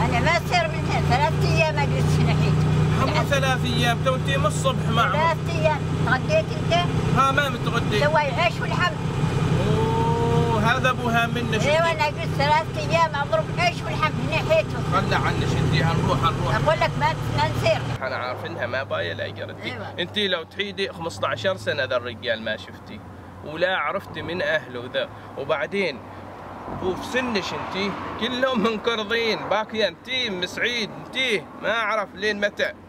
انا ما اصير من هنا 3 ايام اجلس في ناحيته. مو 3 ايام، تو انت من الصبح معهم. 3 ايام. تغديت انت؟ ها ما متغدي. سوي عيش والحم. اوه هذا ابوها منك. ايوه انا اجلس 3 ايام اضرب عيش والحم في ناحيته. خلى عنك انت، هنروح. اقول لك ما نصير. انا عارف انها ما بايه لاجرتي. أيوة. انت لو تعيدي 15 سنه ذا الرجال ما شفتي ولا عرفتي من اهله ذا، وبعدين وفي سنش انت كلهم منقرضين، باقيه انت مسعيد انت ما اعرف لين متى.